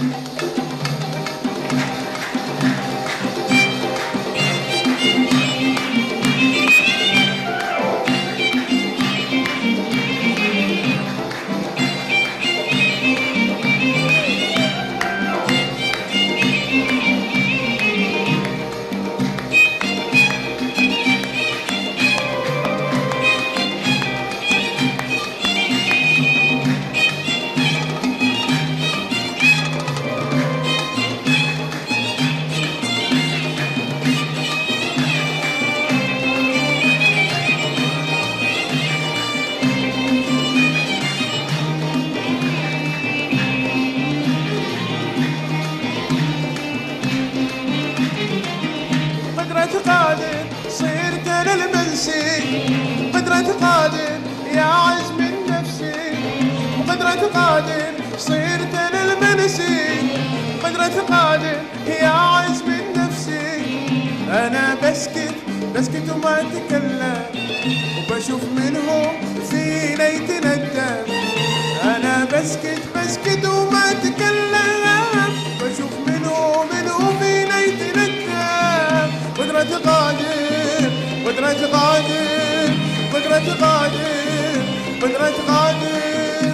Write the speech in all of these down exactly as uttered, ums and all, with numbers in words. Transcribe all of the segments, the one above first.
قادر صرت للمنسي، قدرة قادر يا عزم نفسي، قدرة قادر صرت للمنسي، قدرة قادر يا عزم نفسي. أنا بسكت بسكت وما أتكلم، وبشوف منهم فينا يتندم. أنا بسكت بسكت وما أتكلم، بشوف منهم منهم فينا يتندم. قدرة قادر قدرة قادر قدرة قادر قدرة قادر.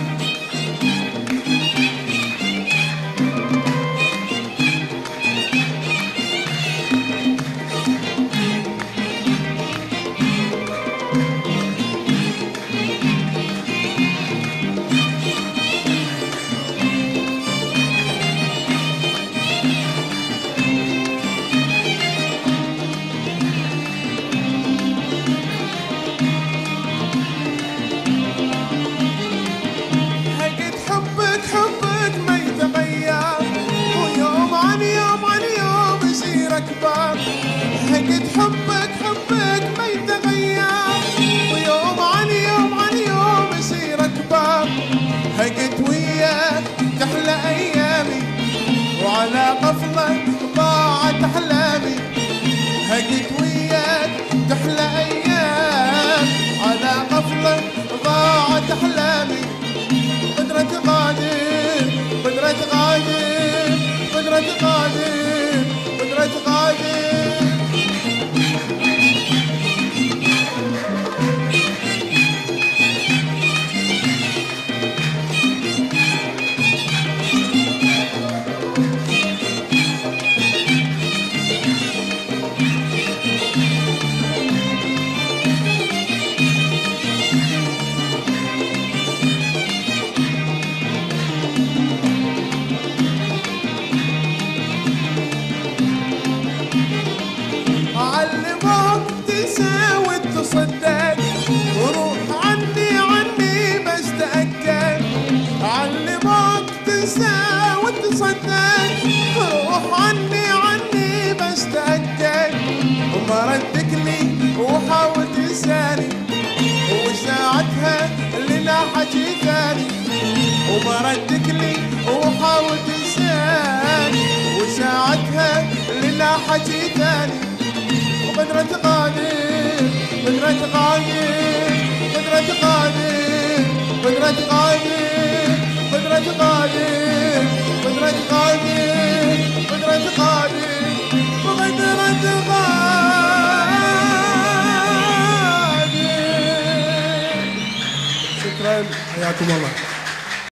هقد حبك حبك ما يتغير، ويوم عن يوم عن يوم يصير أكبر. هقد وياك تحلى أيامي، وعلى غفلة ضاعت أحلامي. هقد وياك تحلى أيام، على غفلة ضاعت أحلامي. قدرة قادر قدرة قادر قدرة قادر قدرة قادر. علموك تساوي تصدق، وروح عني عني بس تأكد. علموك تساوي تصدق، روح عني عني بس تأكد. وما ردك لي وحاول تنساني، وساعتها لنا حكي ثاني. وما ردك لي وحاول تنساني، وساعتها لنا حكي ثاني. قدرة قادر قدرة قادر قدرة قادر قدرة قادر قدرة قادر قدرة قادر قدرة قادر وقدرة قادر. شكرا، حياكم الله.